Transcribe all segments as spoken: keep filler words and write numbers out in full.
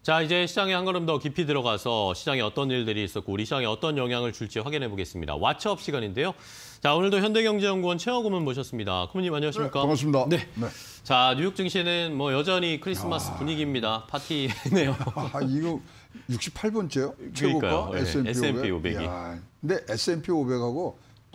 자, 이제 시장에 한 걸음 더 깊이 들어가서 시장에 어떤 일들이 있었고 우리 시장에 어떤 영향을 줄지 확인해 보겠습니다. 왓츠업 시간인데요. 자, 오늘도 현대경제연구원 최호 고문 모셨습니다. 고문님 안녕하십니까? 네, 반갑습니다. 네. 네. 자, 뉴욕 증시는 뭐 여전히 크리스마스 아... 분위기입니다. 파티네요. 아, 이거 육십팔 번째요? 최고가 네, 에스 앤 피 오백이. 야, 근데 에스 앤 피 오백하고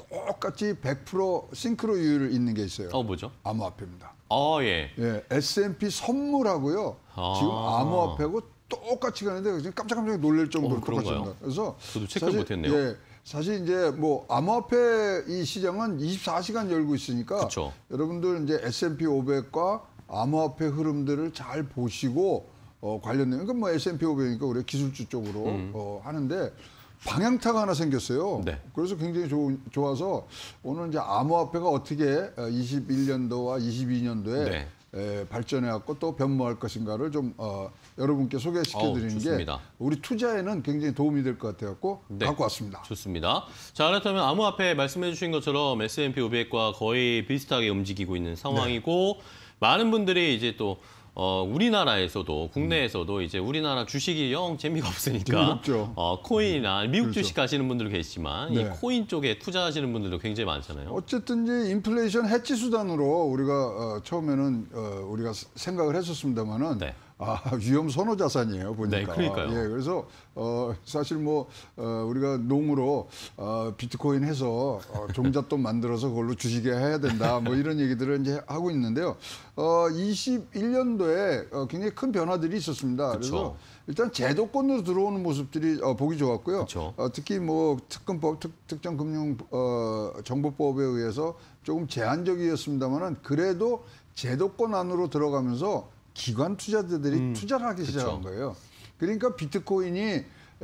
똑같이 백 퍼센트 싱크로율 있는 게 있어요. 어, 뭐죠? 암호화폐입니다. 어, 예. 예, 에스 앤 피 선물하고요. 아... 지금 암호화폐하고 똑같이 가는데 지금 깜짝깜짝 놀랄 정도로 어, 똑같습니다. 그래서 저도 체크를 못했네요. 예, 사실 이제 뭐 암호화폐 이 시장은 이십사 시간 열고 있으니까 그쵸. 여러분들 이제 에스 앤 피 오백과 암호화폐 흐름들을 잘 보시고 어, 관련된 그러니까 뭐 에스 앤 피 오백이니까 우리 기술주 쪽으로 음. 어, 하는데 방향타가 하나 생겼어요. 네. 그래서 굉장히 좋, 좋아서 오늘 이제 암호화폐가 어떻게 이십일 년도와 이십이 년도에 네. 에, 발전해갖고 또 변모할 것인가를 좀 어, 여러분께 소개시켜드리는 게 우리 투자에는 굉장히 도움이 될 것 같아갖고 네. 갖고 왔습니다. 좋습니다. 자, 그렇다면 암호화폐 말씀해 주신 것처럼 에스 앤 피 오백과 거의 비슷하게 움직이고 있는 상황이고 네. 많은 분들이 이제 또 어, 우리나라에서도 국내에서도 음. 이제 우리나라 주식이 영 재미가 없으니까 어, 코인이나 미국 그렇죠. 주식 하시는 분들도 계시지만 네. 이 코인 쪽에 투자하시는 분들도 굉장히 많잖아요. 어쨌든 이제 인플레이션 해치 수단으로 우리가 어, 처음에는 어, 우리가 생각을 했었습니다만은 네. 아, 위험 선호 자산이에요, 보니까. 네, 그러니까요. 예, 그래서 어, 사실 뭐 어, 우리가 농으로 어, 비트코인 해서 어, 종잣돈 만들어서 그걸로 주식에 해야 된다, 뭐 이런 얘기들을 이제 하고 있는데요. 어, 이십일 년도에 어, 굉장히 큰 변화들이 있었습니다. 그쵸. 그래서 일단 제도권으로 들어오는 모습들이 어, 보기 좋았고요. 어, 특히 뭐 특검법, 특, 특정금융 어, 정보법에 의해서 조금 제한적이었습니다만은 그래도 제도권 안으로 들어가면서 기관 투자자들이 음, 투자를 하기 그쵸. 시작한 거예요. 그러니까 비트코인이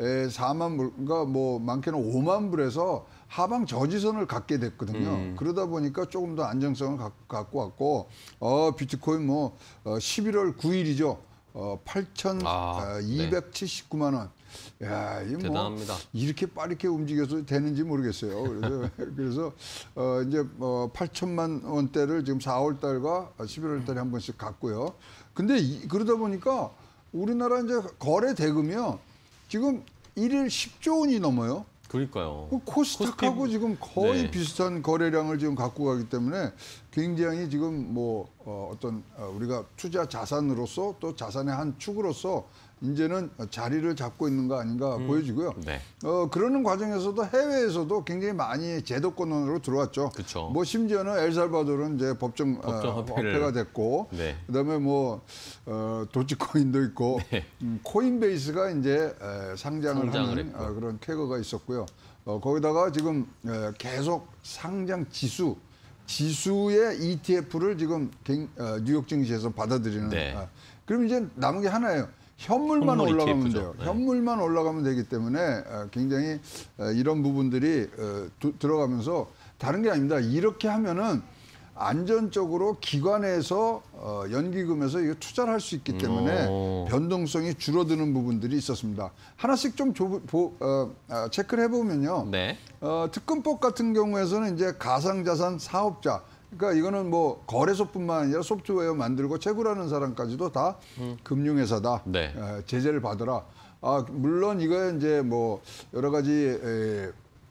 사만 불가 뭐 많게는 오만 불에서 하방 저지선을 갖게 됐거든요. 음. 그러다 보니까 조금 더 안정성을 갖고 왔고 어 비트코인 뭐 어, 십일월 구일이죠. 어 팔천이백칠십구만 원. 야, 이 뭐 대단합니다. 이렇게 빠르게 움직여서 되는지 모르겠어요. 그래서 그래서 어 이제 뭐 팔천만 원대를 지금 사월 달과 십일월 달에 한 번씩 갔고요. 근데 이, 그러다 보니까 우리나라 이제 거래 대금이요. 지금 일일 십조 원이 넘어요. 그러니까요. 코스닥하고 코스피... 지금 거의 네. 비슷한 거래량을 지금 갖고 가기 때문에 굉장히 지금 뭐 어, 어떤 우리가 투자 자산으로서 또 자산의 한 축으로서 이제는 자리를 잡고 있는 거 아닌가 음, 보여지고요. 네. 어, 그러는 과정에서도 해외에서도 굉장히 많이 제도권으로 들어왔죠. 그쵸. 뭐 심지어는 엘살바도르는 이제 법정, 법정 어, 화폐가 됐고, 네. 그다음에 뭐 어, 도지코인도 있고, 네. 음, 코인베이스가 이제 에, 상장을, 상장을 하는 어, 그런 쾌거가 있었고요. 어, 거기다가 지금 에, 계속 상장 지수. 지수의 이티에프를 지금 어, 뉴욕 증시에서 받아들이는. 네. 어, 그럼 이제 남은 게 하나예요. 현물만 현물 올라가면 이티에프죠. 돼요. 네. 현물만 올라가면 되기 때문에 굉장히 이런 부분들이 들어가면서 다른 게 아닙니다. 이렇게 하면은 안전적으로 기관에서 연기금에서 이거 투자를 할 수 있기 때문에 오. 변동성이 줄어드는 부분들이 있었습니다. 하나씩 좀 조, 보, 어, 체크를 해보면요. 네. 어, 특검법 같은 경우에서는 이제 가상자산 사업자 그러니까 이거는 뭐 거래소뿐만 아니라 소프트웨어 만들고 채굴하는 사람까지도 다 음. 금융회사다. 네. 에, 제재를 받으라. 아 물론 이거에 이제 뭐 여러 가지 에,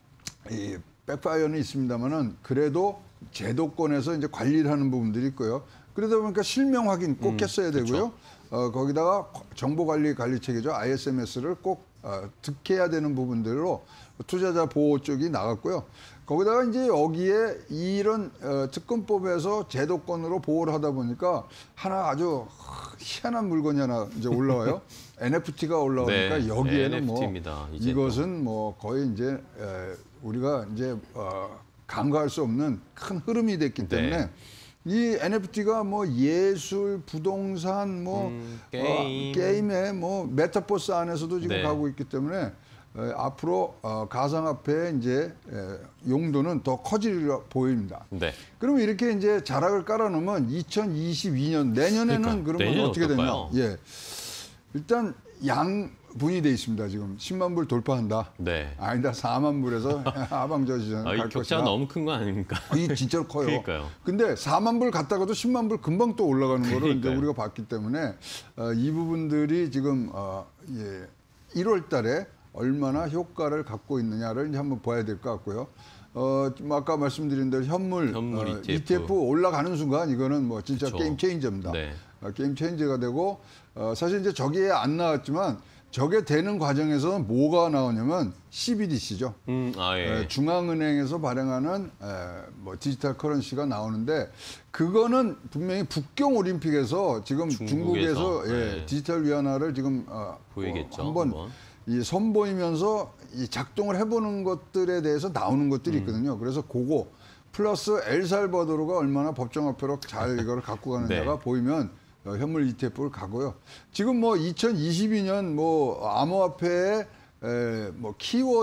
이 백파이어는 있습니다만은 그래도 제도권에서 이제 관리를 하는 부분들이 있고요. 그러다 보니까 실명 확인 꼭 음, 했어야 되고요. 어, 거기다가 정보관리 관리체계죠. 아이 에스 엠 에스를 꼭 어, 득해야 되는 부분들로 투자자 보호 쪽이 나갔고요. 거기다가 이제 여기에 이런 어, 특검법에서 제도권으로 보호를 하다 보니까 하나 아주 희한한 물건이 하나 이제 올라와요. 엔 에프 티가 올라오니까 네, 여기에는 엔 에프 티입니다, 뭐 이것은 뭐 거의 이제 에, 우리가 이제 어, 간과할 수 없는 큰 흐름이 됐기 때문에 네. 이 엔 에프 티가 뭐 예술, 부동산, 뭐 음, 게임. 어, 게임의 뭐 메타버스 안에서도 지금 네. 가고 있기 때문에 에, 앞으로 어, 가상화폐의 이제 에, 용도는 더 커지리라 보입니다. 네. 그러면 이렇게 이제 자락을 깔아놓으면 이천이십이 년 내년에는 그러니까, 그러면 어떻게 되냐? 예. 일단 양분이 돼 있습니다. 지금 십만 불 돌파한다. 네. 아니다, 사만 불에서 하방저지전 아, 이 갈 격차가 것이다. 너무 큰 거 아닙니까? 이 진짜로 커요. 그러니까요. 근데 사만 불 갔다가도 십만 불 금방 또 올라가는 거를 이제 그러니까요. 우리가 봤기 때문에 어, 이 부분들이 지금 어, 예, 일월 달에 얼마나 효과를 갖고 있느냐를 이제 한번 봐야 될 것 같고요. 어, 좀 아까 말씀드린 대로 현물, 현물 어, 이티에프. 이티에프 올라가는 순간 이거는 뭐 진짜 그쵸. 게임 체인저입니다. 네. 어, 게임 체인저가 되고 어, 사실 이제 저기에 안 나왔지만 저게 되는 과정에서는 뭐가 나오냐면 씨비디씨죠. 음, 아, 예. 에, 중앙은행에서 발행하는 에, 뭐 디지털 커런시가 나오는데 그거는 분명히 북경 올림픽에서 지금 중국에서, 중국에서 예, 네. 디지털 위안화를 지금 어, 보이겠죠, 어, 한번 한번. 이 선보이면서 이 작동을 해보는 것들에 대해서 나오는 것들이 있거든요. 그래서 그거 플러스 엘살바도르가 얼마나 법정화폐로 잘 이거를 갖고 가느냐가 네. 보이면 어, 현물 이티에프를 가고요. 지금 뭐 이천이십이 년 뭐 암호화폐의 에, 뭐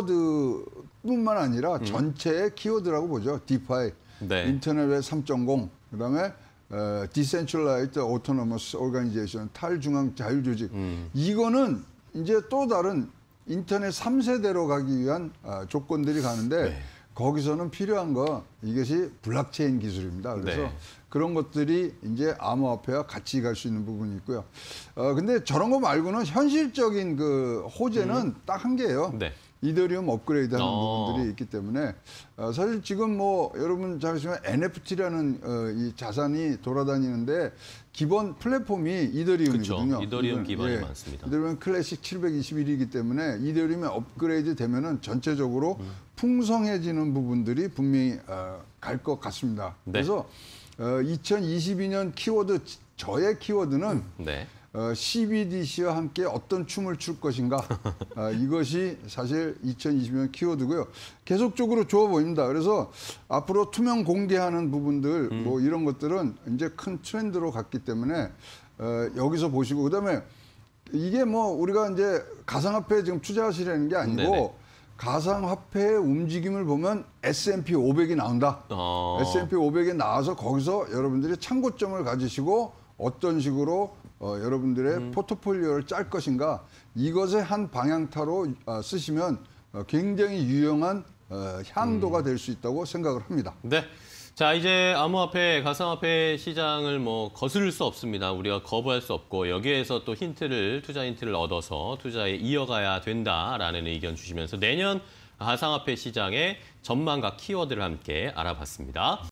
키워드뿐만 아니라 전체의 키워드라고 보죠. 디파이, 네. 인터넷 웹 삼 점 공, 그다음에 어, Decentralized Autonomous Organization, 탈중앙 자율조직. 음. 이거는 이제 또 다른 인터넷 삼 세대로 가기 위한 어, 조건들이 가는데 네. 거기서는 필요한 거 이것이 블록체인 기술입니다. 그래서 네. 그런 것들이 이제 암호화폐와 같이 갈 수 있는 부분이 있고요. 어 근데 저런 거 말고는 현실적인 그 호재는 딱 한 개예요. 네. 이더리움 업그레이드하는 어. 부분들이 있기 때문에 어, 사실 지금 뭐 여러분 잘 아시지만 엔에프티라는 어, 이 자산이 돌아다니는데 기본 플랫폼이 이더리움이거든요. 그쵸. 이더리움 이건, 기반이 예, 많습니다. 이더리움 클래식 칠백이십일이기 때문에 이더리움이 업그레이드 되면은 전체적으로 음. 풍성해지는 부분들이 분명히 어, 갈 것 같습니다. 네. 그래서 어, 이천이십이 년 키워드 저의 키워드는 네. 어, 씨비디씨와 함께 어떤 춤을 출 것인가 어, 이것이 사실 이천이십 년 키워드고요. 계속적으로 좋아 보입니다. 그래서 앞으로 투명 공개하는 부분들 음. 뭐 이런 것들은 이제 큰 트렌드로 갔기 때문에 어, 여기서 보시고 그다음에 이게 뭐 우리가 이제 가상화폐에 지금 투자하시려는 게 아니고 네네. 가상화폐의 움직임을 보면 에스 앤 피 오백이 나온다. 어. 에스 앤 피 오백에 나와서 거기서 여러분들이 참고점을 가지시고 어떤 식으로 어, 여러분들의 음. 포트폴리오를 짤 것인가 이것의 한 방향타로 어, 쓰시면 어, 굉장히 유용한 어, 향도가 될 수 있다고 생각을 합니다. 네. 자, 이제 암호화폐, 가상화폐 시장을 뭐 거스를 수 없습니다. 우리가 거부할 수 없고 여기에서 또 힌트를, 투자 힌트를 얻어서 투자에 이어가야 된다라는 의견 주시면서 내년 가상화폐 시장의 전망과 키워드를 함께 알아봤습니다.